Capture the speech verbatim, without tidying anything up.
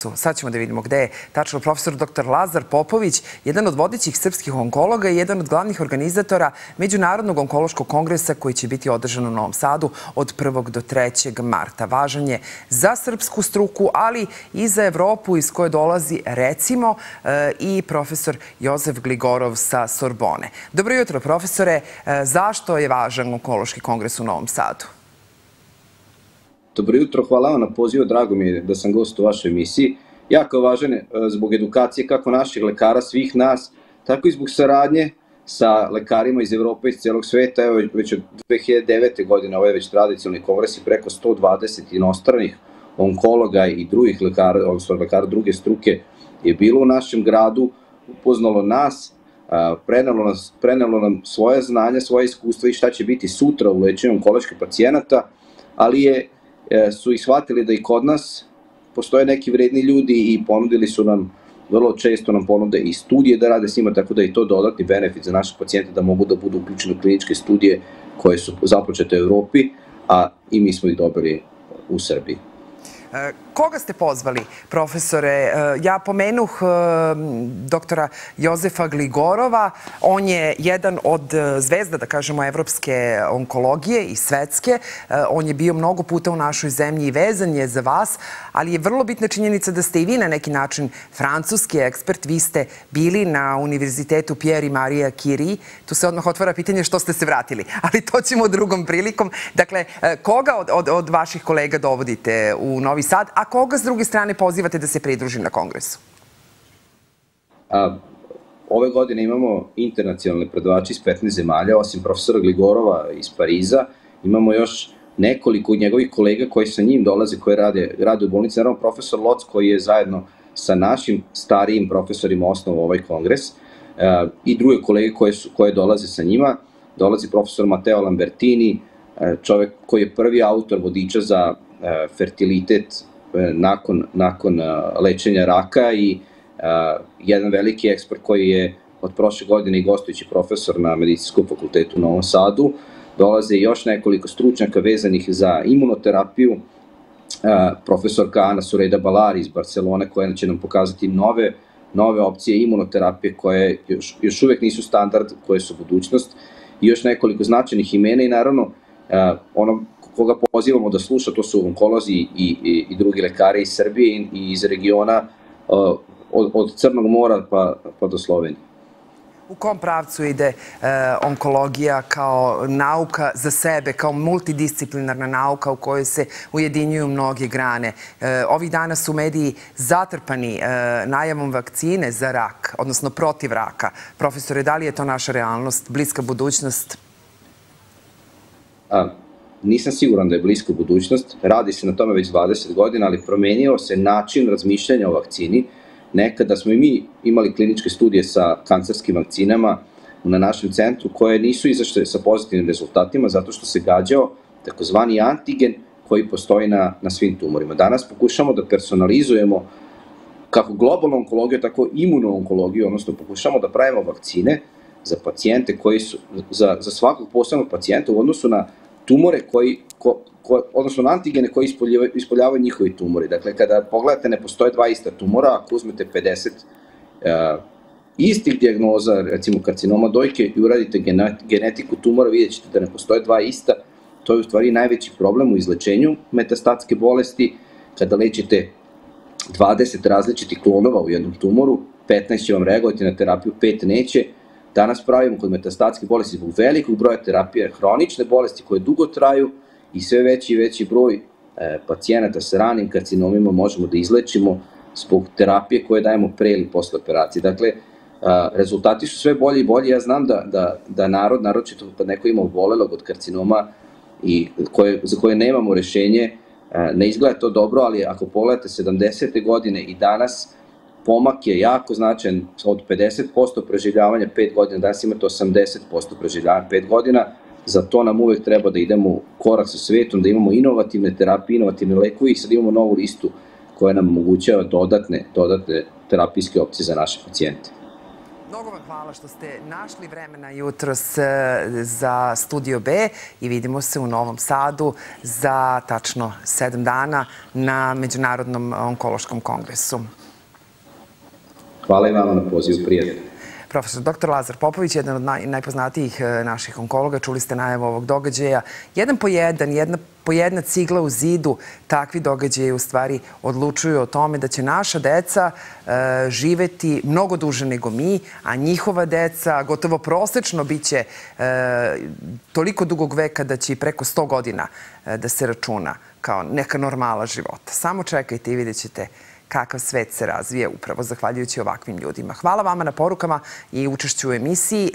mestu, sad ćemo da vidimo gde je tačno, profesor doktor Lazar Popović, jedan od vodećih srpskih onkologa i jedan od glavnih organizatora Međunarodnog onkološkog kongresa koji će biti održan u Novom Sadu od prvog do trećeg marta. Važan je za srpsku struku, ali i za Evropu iz koje dolazi, recimo, i profesor Jozef Gligorov sa Sorbone. Dobro jutro, profesore. Zašto je važan onkološki kongres u Novom Sadu? Dobro jutro, hvala vam na pozivu, drago mi je da sam gost u vašoj emisiji. Jako je važan zbog edukacije kako naših lekara, svih nas, tako i zbog saradnje sa lekarima iz Evrope i iz celog sveta. Evo, već od dve hiljade devete. godine, ovo je već tradicionalni kongres i preko sto dvadeset inostranih onkologa i drugih lekara, odnosno lekara druge struke je bilo u našem gradu, upoznalo nas, prenelo, nas, prenelo nam svoje znanje, svoje iskustva i šta će biti sutra u lečenju onkoloških pacijenata, ali je, su i shvatili da i kod nas postoje neki vredni ljudi i ponudili su nam, vrlo često nam ponude i studije da rade s njima, tako da je to dodatni benefit za naše pacijente da mogu da budu uključeni u kliničke studije koje su započete u Evropi, a i mi smo ih dobili u Srbiji. Koga ste pozvali, profesore? Ja pomenuh doktora Jozefa Gligorova. On je jedan od zvezda, da kažemo, evropske onkologije i svetske. On je bio mnogo puta u našoj zemlji i vezan je za vas, ali je vrlo bitna činjenica da ste i vi na neki način francuski ekspert. Vi ste bili na univerzitetu Pierre i Marie Curie. Tu se odmah otvara pitanje što ste se vratili, ali to ćemo drugom prilikom. Dakle, koga od, od, od vaših kolega dovodite u Novi Sad, a koga s druge strane pozivate da se pridruži na kongresu? A, ove godine imamo internacionalne predavače iz petnaest zemalja, osim profesora Gligorova iz Pariza. Imamo još nekoliko njegovih kolega koji sa njim dolaze, koji rade, rade u bolnici. Naravno, profesor Loc koji je zajedno sa našim starijim profesorima osnovao ovaj kongres a, i druge kolege koje, su, koje dolaze sa njima. Dolazi profesor Matteo Lambertini, a, čovek koji je prvi autor vodiča za a, fertilitet nakon, nakon lečenja raka i a, jedan veliki ekspert koji je od prošle godine i gostujući profesor na Medicinskom fakultetu u Novom Sadu. Dolaze još nekoliko stručnjaka vezanih za imunoterapiju, a, profesorka Ana Sureda Balari iz Barcelone koja će nam pokazati nove, nove opcije imunoterapije koje još, još uvek nisu standard, koje su budućnost, i još nekoliko značajnih imena i naravno a, ono koga pozivamo da sluša, to su onkolozi i, i, i drugi lekari iz Srbije i iz regiona uh, od, od Crnog mora pa, pa do Slovenije. U kom pravcu ide e, onkologija kao nauka za sebe, kao multidisciplinarna nauka u kojoj se ujedinjuju mnoge grane? E, ovih dana su mediji zatrpani e, najavom vakcine za rak, odnosno protiv raka. Profesore, da li je to naša realnost, bliska budućnost? A, Nisam siguran da je bliska budućnost, radi se na tome već dvadeset godina, ali promenio se način razmišljanja o vakcini. Nekada smo i mi imali kliničke studije sa kancerskim vakcinama na našem centru koje nisu izašle sa pozitivnim rezultatima zato što se gađao takozvani antigen koji postoji na, na svim tumorima. Danas pokušamo da personalizujemo kako globalnu onkologiju, tako i imunoonkologiju, odnosno pokušamo da pravimo vakcine za pacijente koji su, za, za svakog posebnog pacijenta u odnosu na tumore koji, ko, ko, odnosno na antigene koji ispoljavaju, ispoljavaju njihovi tumori. Dakle, kada pogledate, ne postoje dva ista tumora, ako uzmete pedeset uh, istih dijagnoza, recimo karcinoma dojke, i uradite genetiku tumora, vidjet ćete da ne postoje dva ista. To je u stvari najveći problem u izlečenju metastatske bolesti. Kada lečite dvadeset različitih klonova u jednom tumoru, petnaest će vam reagovati na terapiju, pet neće. Danas pravimo kod metastatske bolesti zbog velikog broja terapije, hronične bolesti koje dugo traju i sve veći i veći broj e, pacijenata sa ranim karcinomima možemo da izlečimo zbog terapije koje dajemo pre ili posle operacije. Dakle, a, rezultati su sve bolji i bolji. Ja znam da, da, da narod, naročito kad neko ima obolelog od karcinoma i koje, za koje nemamo rešenje, a, ne izgleda to dobro, ali ako pogledate sedamdesete godine i danas, pomak je jako značajan, od pedeset posto preživljavanja pet godina, danas imate osamdeset posto preživljavanja pet godina, za to nam uvek treba da idemo u korak sa svetom, da imamo inovativne terapije, inovativne lekove i sad imamo novu listu koja nam omogućava dodatne, dodatne terapijske opcije za naše pacijente. Mnogo vam hvala što ste našli vremena jutros za Studio B i vidimo se u Novom Sadu za tačno sedam dana na Međunarodnom onkološkom kongresu. Hvala i vama na pozivu, prijatno. Profesor doktor Lazar Popović, jedan od najpoznatijih naših onkologa, čuli ste najavu ovog događaja. Jedan po jedan, jedna po jedna cigla u zidu, takvi događaji u stvari odlučuju o tome da će naša deca živeti mnogo duže nego mi, a njihova deca gotovo prosečno biće toliko dugog veka da će i preko sto godina da se računa kao neka normala života. Samo čekajte i vidjet ćete kakav svet se razvije upravo zahvaljujući ovakvim ljudima. Hvala vama na porukama i učešću u emisiji.